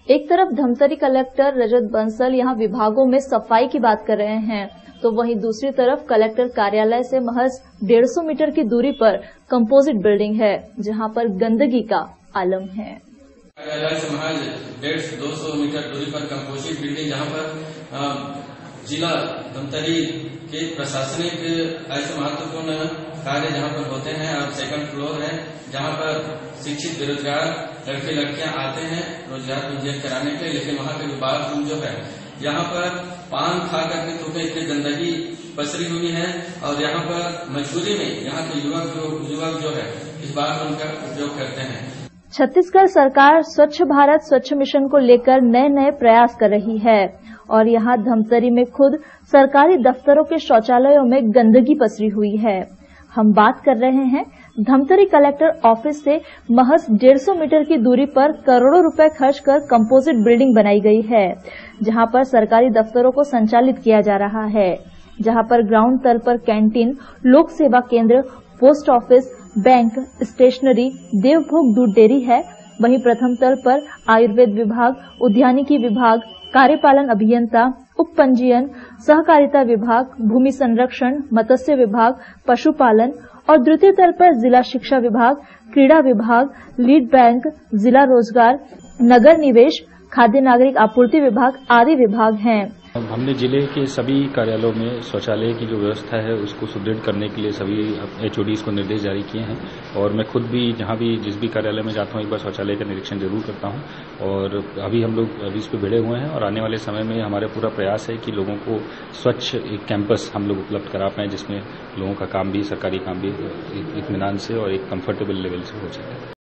एक तरफ धमतरी कलेक्टर रजत बंसल यहां विभागों में सफाई की बात कर रहे हैं, तो वहीं दूसरी तरफ कलेक्टर कार्यालय से महज 150 मीटर की दूरी पर कंपोजिट बिल्डिंग है, जहां पर गंदगी का आलम है। कार्यालय से महज 150-200 मीटर दूरी पर कंपोजिट बिल्डिंग, जहां पर जिला धमतरी के प्रशासनिक ऐसे महत्वपूर्ण कार्य जहां पर होते हैं, और सेकंड फ्लोर है जहां पर शिक्षित बेरोजगार लड़के लड़कियां आते हैं रोजगार पंजीयन कराने के लिए, लेकिन वहां के बाथरूम जो है यहाँ पर पान खा करके थूके इतनी गंदगी पसरी हुई है, और यहाँ पर मजबूरी में यहाँ के युवक जो है इस बाथरूम का उपयोग करते हैं। छत्तीसगढ़ सरकार स्वच्छ भारत स्वच्छ मिशन को लेकर नए प्रयास कर रही है, और यहाँ धमतरी में खुद सरकारी दफ्तरों के शौचालयों में गंदगी पसरी हुई है। हम बात कर रहे हैं धमतरी कलेक्टर ऑफिस से महज 150 मीटर की दूरी पर करोड़ों रुपए खर्च कर कंपोजिट बिल्डिंग बनाई गई है, जहां पर सरकारी दफ्तरों को संचालित किया जा रहा है, जहां पर ग्राउंड तल पर कैंटीन, लोक सेवा केंद्र, post office, bank, stationery, Devbhog दूध डेयरी है। वहीं प्रथम तल पर आयुर्वेद विभाग, उद्यानिकी विभाग, कार्यपालन अभियंता, उप पंजीयन, सहकारिता विभाग, भूमि संरक्षण, मत्स्य विभाग, पशुपालन, और द्वितीय तल पर जिला शिक्षा विभाग, क्रीड़ा विभाग, लीड बैंक, जिला रोजगार, नगर निवेश, खाद्य नागरिक आपूर्ति विभाग आदि विभाग हैं। हमने जिले के सभी कार्यालयों में शौचालय की जो व्यवस्था है उसको सुदृढ़ करने के लिए सभी एचओडीज को निर्देश जारी किए हैं, और मैं खुद भी जहां भी जिस भी कार्यालय में जाता हूं एक बार शौचालय का निरीक्षण जरूर करता हूं। और अभी हम लोग इस पे भिड़े हुए हैं, और आने वाले समय में हमारा पूरा प्रयास है कि लोगों को स्वच्छ एक कैंपस हम लोग उपलब्ध करा पाएं, जिसमें लोगों का काम भी, सरकारी काम भी इत्मीनान से और एक कंफर्टेबल लेवल से हो सके।